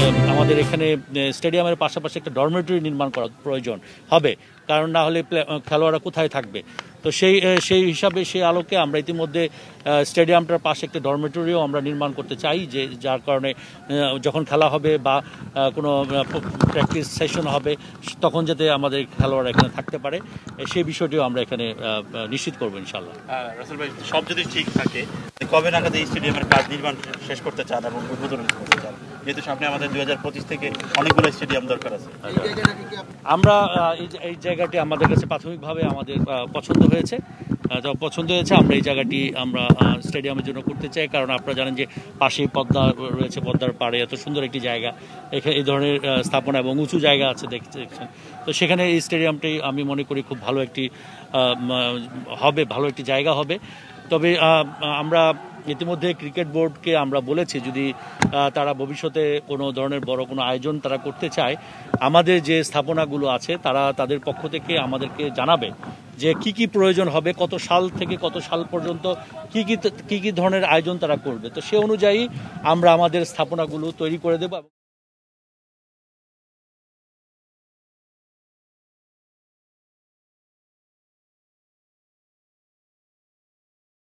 আমাদের এখানে স্টেডিয়ামের পাশাপাশি একটা ডরমেটরি নির্মাণ করা প্রয়োজন হবে, কারণ না হলে খেলোয়াড়রা কোথায় থাকবে। তো সেই হিসাবে সেই আলোকে আমরা ইতিমধ্যে স্টেডিয়ামটার পাশে একটা ডরমেটরিও আমরা নির্মাণ করতে চাই, যে যার কারণে যখন খেলা হবে বা কোনো প্র্যাকটিস সেশন হবে তখন যাতে আমাদের খেলোয়াড়রা এখানে থাকতে পারে, সেই বিষয়টিও আমরা এখানে নিশ্চিত করবো ইনশাল্লাহ। রাসেল ভাই, সব যদি ঠিক থাকে কবে নাগাদ এই স্টেডিয়ামের কাজ নির্মাণ শেষ করতে চান এবং উদ্বোধন করতে চান, যেহেতু সামনে আমাদের 2025 থেকে অনেকগুলো স্টেডিয়াম দরকার আছে? আমরা এই জায়গাটি আমাদের কাছে প্রাথমিকভাবে আমাদের পছন্দ হয়েছে, আমরা এই জায়গাটি আমরা স্টেডিয়ামের জন্য করতে চাই, কারণ আপনারা জানেন যে পাশেই পদ্মা রয়েছে, পদ্মার পাড়ে এত সুন্দর একটি জায়গা, এখানে এই ধরনের স্থাপনা এবং উঁচু জায়গা আছে দেখছেন। তো সেখানে এই স্টেডিয়ামটি আমি মনে করি খুব ভালো একটি জায়গা হবে। তবে আমরা ইতিমধ্যে ক্রিকেট বোর্ডকে আমরা বলেছি, যদি তারা ভবিষ্যতে কোনো ধরনের বড় কোনো আয়োজন তারা করতে চায়, আমাদের যে স্থাপনাগুলো আছে তারা তাদের পক্ষ থেকে আমাদেরকে জানাবে যে কি কি প্রয়োজন হবে, কত সাল থেকে কত সাল পর্যন্ত কি কি ধরনের আয়োজন তারা করবে। তো সে অনুযায়ী আমরা আমাদের স্থাপনাগুলো তৈরি করে দেব।